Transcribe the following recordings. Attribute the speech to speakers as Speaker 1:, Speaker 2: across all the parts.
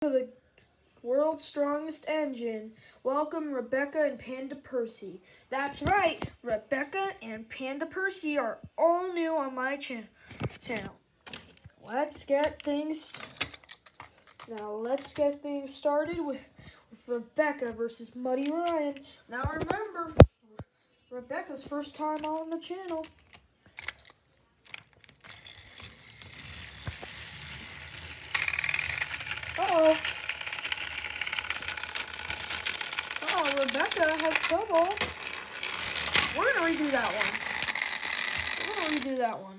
Speaker 1: The world's strongest engine. Welcome Rebecca and Panda Percy. That's right, Rebecca and Panda Percy are all new on my channel. Let's get things started with Rebecca versus Muddy Ryan. Now remember, Rebecca's first time on the channel. Uh-oh, Rebecca has trouble. We're going to redo that one.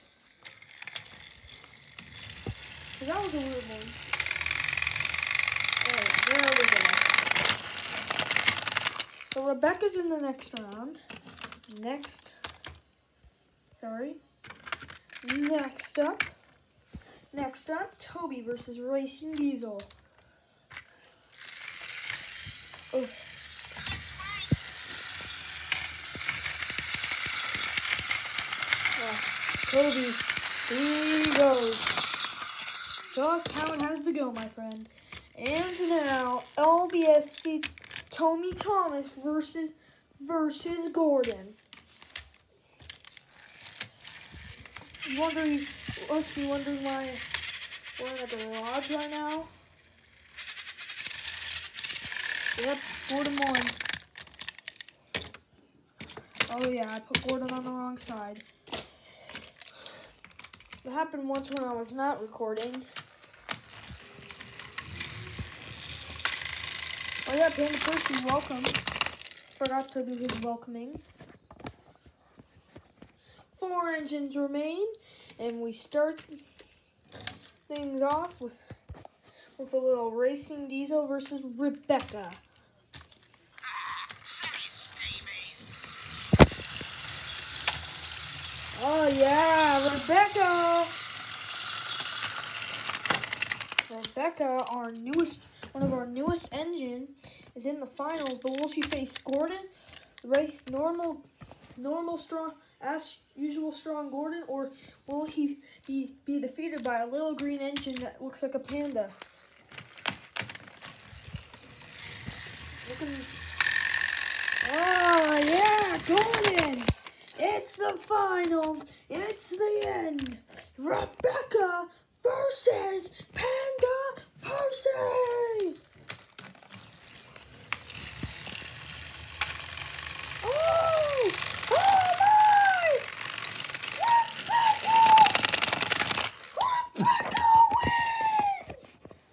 Speaker 1: That was a weird one. Alright, there we go. So Rebecca's in the next round. Next up, Toby versus Racing Diesel. Oh. Toby, here he goes. Just how it has to go, my friend. And now, LBSC Tommy Thomas versus Gordon. Must be wondering why we're in a garage right now. Yep, Gordon won. Oh yeah, I put Gordon on the wrong side. It happened once when I was not recording. Oh yeah, Panda Percy, welcome. Forgot to do his welcoming. 4 engines remain, and we start things off with a little Racing Diesel versus Rebecca. Oh yeah, Rebecca, one of our newest engine, is in the finals. But will she face Gordon, right? Normal, strong, as usual, strong Gordon, or will he be defeated by a little green engine that looks like a panda? Oh yeah, Gordon! It's the finals. It's the end. Rebecca versus Panda Percy. Oh my! Rebecca wins!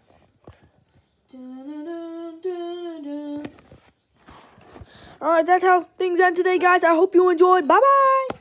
Speaker 1: Dun, dun, dun, dun, dun. All right, that's how things end today, guys. I hope you enjoyed. Bye-bye.